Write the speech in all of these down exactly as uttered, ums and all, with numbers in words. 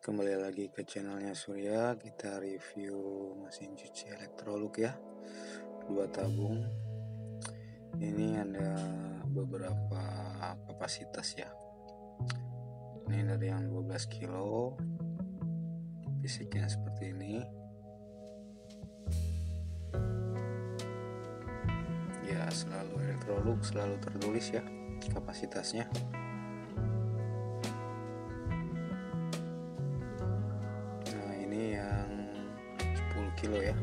Kembali lagi ke channelnya Surya. Kita review mesin cuci Electrolux ya, dua tabung. Ini ada beberapa kapasitas ya. Ini dari yang dua belas kilo, fisiknya seperti ini ya. Selalu Electrolux selalu tertulis ya kapasitasnya. Nah, ini yang sepuluh kilo ya.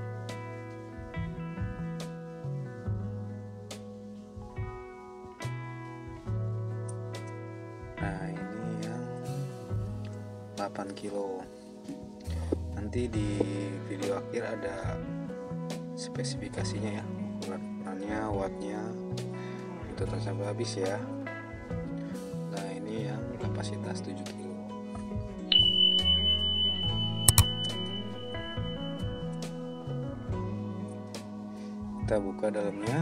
Nah, ini yang delapan kilo. Nanti di video akhir ada spesifikasinya ya, ukuran-ukurannya, wattnya, itu sampai habis ya. Nah, ini yang kapasitas tujuh kilo. Kita buka dalamnya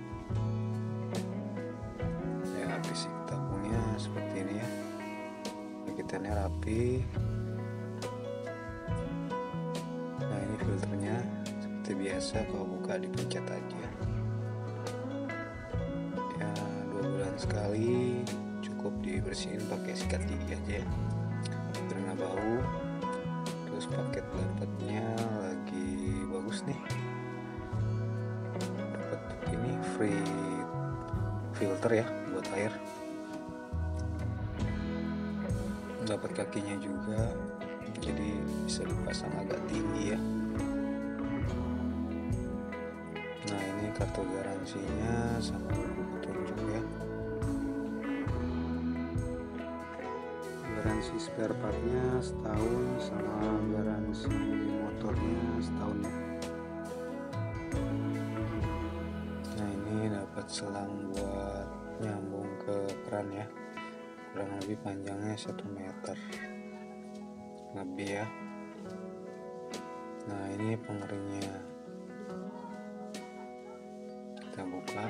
ya. Fisik tabungnya seperti ini ya, paketannya rapi. Nah, ini filternya seperti biasa, kalau buka dipencet aja ya. Dua bulan sekali, cukup dibersihin pakai sikat gigi aja ya, biar nggak bau. Terus paket dapatnya lagi bagus nih, dapat ini free filter ya buat air, dapat kakinya juga, jadi bisa dipasang agak tinggi ya. Nah, ini kartu garansinya sama buku petunjuk ya. Garansi spare partnya setahun, sama garansi motornya setahun ya. Nah, ini dapat selang buat nyambung ke keran ya, kurang lebih panjangnya satu meter lebih ya. Nah, ini pengeringnya, kita buka.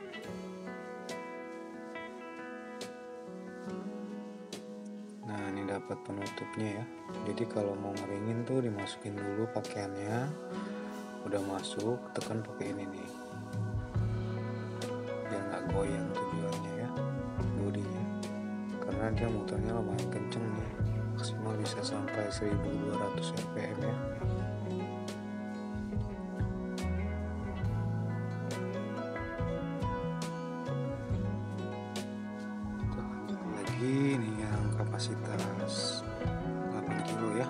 Nah, ini dapat penutupnya ya, jadi kalau mau ngeringin tuh dimasukin dulu pakaiannya, udah masuk tekan pakai ini nih, biar nggak goyang tujuannya ya bodinya, karena dia motornya lumayan kenceng nih, maksimal bisa sampai seribu dua ratus R P M ya. Lagi ini yang kapasitas delapan kilo ya.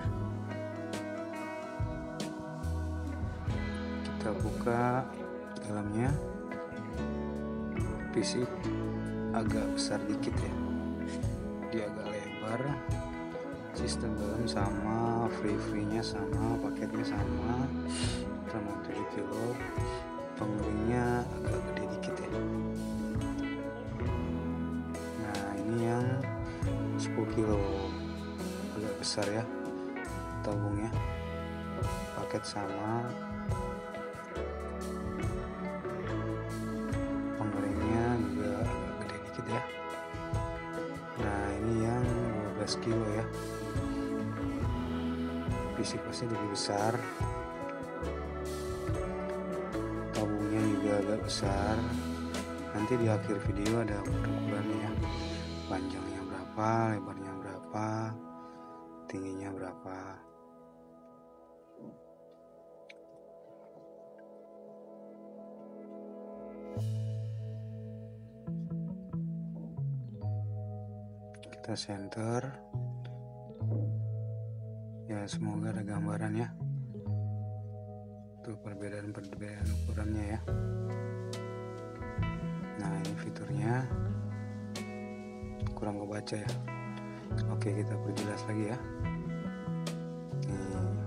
Kita buka dalamnya, fisik agak besar dikit ya, dia agak lebar. Sistem dalam sama, free-free-nya sama, paketnya sama, sama tujuh kilo. Pengeringnya agak gede dikit ya. Nah, ini yang sepuluh kilo, agak besar ya tabungnya, paket sama, pengeringnya juga agak gede dikit ya. Nah, ini yang dua belas kilo ya, fisik pasti lebih besar, tabungnya juga agak besar. Nanti di akhir video ada ukuran-ukurannya ya, panjangnya berapa, lebarnya berapa, tingginya berapa. Kita center ya, semoga ada gambaran ya tuh perbedaan-perbedaan ukurannya ya. Nah, ini fiturnya kurang kebaca ya. Oke, kita perjelas lagi ya. Nih,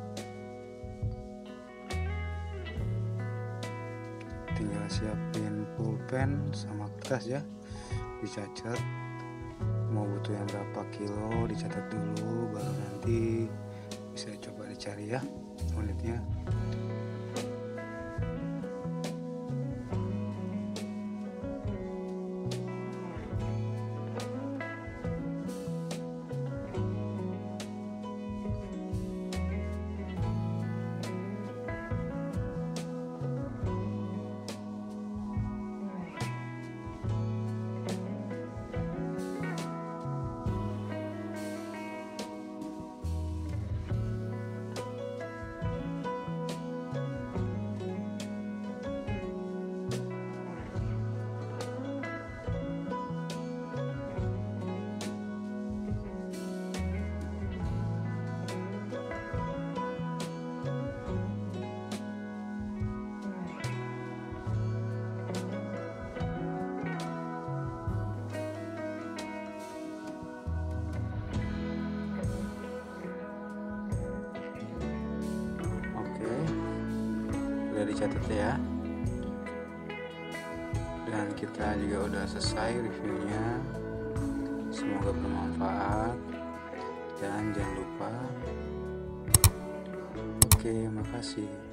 tinggal siapin pulpen sama kertas ya, dicatat mau butuh yang berapa kilo, dicatat dulu, baru nanti bisa coba dicari ya unitnya. dicatat ya. Dan kita juga udah selesai reviewnya. Semoga bermanfaat dan jangan lupa. Oke, makasih.